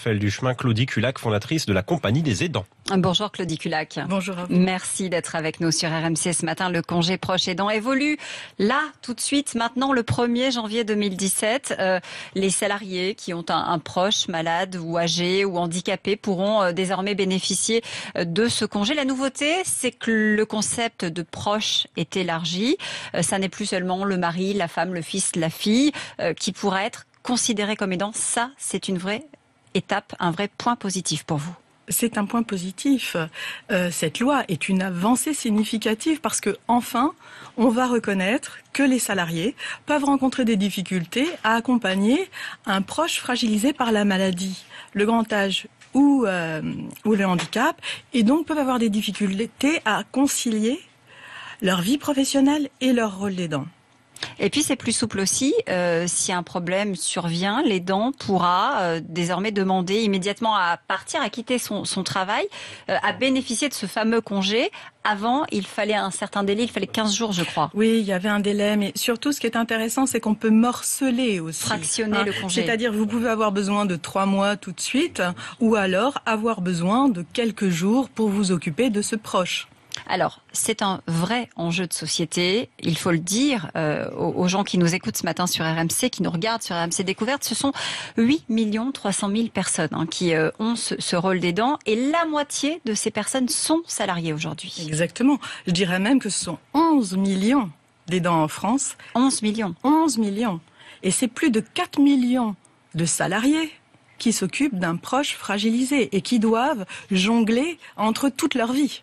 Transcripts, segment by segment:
Raphaël Duchemin, Claudie Culac, fondatrice de la Compagnie des aidants. Bonjour Claudie Culac. Bonjour. Merci d'être avec nous sur RMC ce matin. Le congé proche aidant évolue là, tout de suite, maintenant le 1er janvier 2017. Les salariés qui ont un proche malade ou âgé ou handicapé pourront désormais bénéficier de ce congé. La nouveauté, c'est que le concept de proche est élargi. Ça n'est plus seulement le mari, la femme, le fils, la fille qui pourra être considéré comme aidant. Ça, c'est une vraie étape, un vrai point positif pour vous. C'est un point positif. Cette loi est une avancée significative parce que enfin, on va reconnaître que les salariés peuvent rencontrer des difficultés à accompagner un proche fragilisé par la maladie, le grand âge ou le handicap, et donc peuvent avoir des difficultés à concilier leur vie professionnelle et leur rôle d'aidant. Et puis c'est plus souple aussi, si un problème survient, l'aidant pourra désormais demander immédiatement à partir, à quitter son travail, à bénéficier de ce fameux congé. Avant, il fallait un certain délai, il fallait 15 jours je crois. Oui, il y avait un délai, mais surtout ce qui est intéressant, c'est qu'on peut morceler aussi. Fractionner le congé. C'est-à-dire vous pouvez avoir besoin de 3 mois tout de suite, ou alors avoir besoin de quelques jours pour vous occuper de ce proche. Alors, c'est un vrai enjeu de société, il faut le dire aux gens qui nous écoutent ce matin sur RMC, qui nous regardent sur RMC Découverte. Ce sont 8 300 000 personnes qui ont ce rôle d'aidant, et la moitié de ces personnes sont salariées aujourd'hui. Exactement. Je dirais même que ce sont 11 millions d'aidants en France. 11 millions. 11 millions. Et c'est plus de 4 millions de salariés qui s'occupent d'un proche fragilisé et qui doivent jongler entre toute leur vie.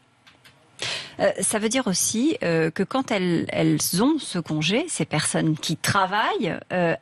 Ça veut dire aussi que quand elles ont ce congé, ces personnes qui travaillent,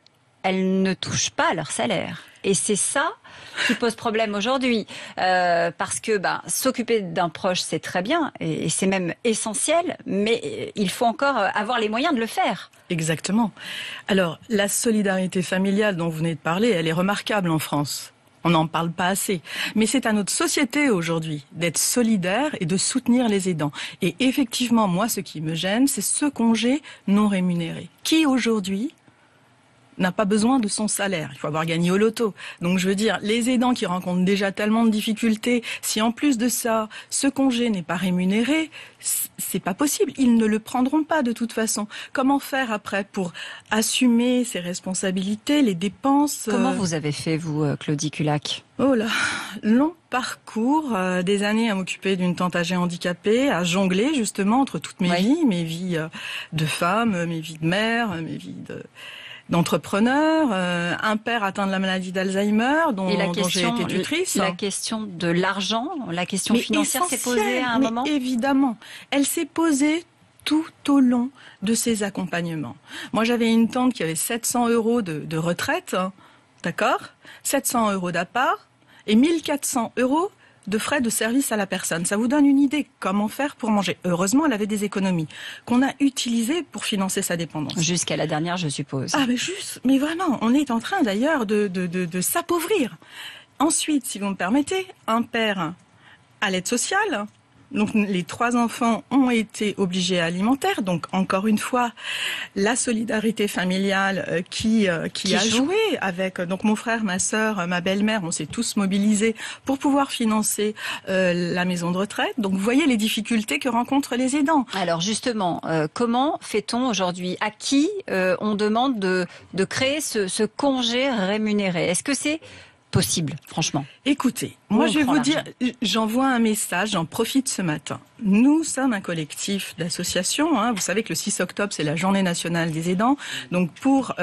elles ne touchent pas leur salaire. Et c'est ça qui pose problème aujourd'hui. Parce que s'occuper d'un proche, c'est très bien, et c'est même essentiel, mais il faut encore avoir les moyens de le faire. Exactement. Alors, la solidarité familiale dont vous venez de parler, elle est remarquable en France. On n'en parle pas assez. Mais c'est à notre société aujourd'hui d'être solidaire et de soutenir les aidants. Et effectivement, moi, ce qui me gêne, c'est ce congé non rémunéré. Qui aujourd'hui n'a pas besoin de son salaire. Il faut avoir gagné au loto. Donc je veux dire, les aidants qui rencontrent déjà tellement de difficultés, si en plus de ça, ce congé n'est pas rémunéré, c'est pas possible. Ils ne le prendront pas de toute façon. Comment faire après pour assumer ses responsabilités, les dépenses? Comment vous avez fait, vous, Claudie Culac? Oh là, long parcours, des années à m'occuper d'une tante âgée handicapée, à jongler justement entre toutes mes vies de femme, mes vies de mère, mes vies d'entrepreneur, un père atteint de la maladie d'Alzheimer, dont j'ai été tutrice. La question de l'argent, la question financière s'est posée à un moment? Évidemment, elle s'est posée tout au long de ces accompagnements. Moi, j'avais une tante qui avait 700 € de retraite, d'accord, 700 € d'appart et 1400 € de frais de service à la personne. Ça vous donne une idée comment faire pour manger. Heureusement, elle avait des économies qu'on a utilisées pour financer sa dépendance. Jusqu'à la dernière, je suppose. Ah, mais vraiment, on est en train d'ailleurs de s'appauvrir. Ensuite, si vous me permettez, un père à l'aide sociale. Donc les 3 enfants ont été obligés à alimentaire. Donc encore une fois, la solidarité familiale qui a joué avec donc mon frère, ma sœur, ma belle-mère, on s'est tous mobilisés pour pouvoir financer la maison de retraite. Donc vous voyez les difficultés que rencontrent les aidants. Alors justement, comment fait-on aujourd'hui? À qui on demande de créer ce congé rémunéré? Est-ce que c'est possible, franchement? Écoutez, moi je vais vous dire, j'envoie un message, j'en profite ce matin. Nous sommes un collectif d'associations. Vous savez que le 6 octobre, c'est la journée nationale des aidants. Donc pour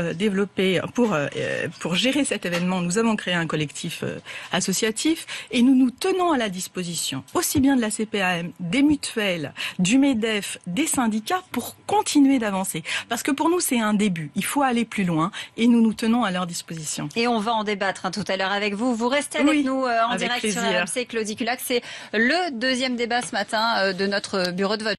gérer cet événement, nous avons créé un collectif associatif et nous nous tenons à la disposition aussi bien de la CPAM, des mutuelles, du MEDEF, des syndicats pour continuer d'avancer. Parce que pour nous, c'est un début. Il faut aller plus loin et nous nous tenons à leur disposition. Et on va en débattre tout à l'heure avec vous. Vous restez avec nous en direct sur RMC. Claudie Culac, c'est le deuxième débat ce matin de notre bureau de vote.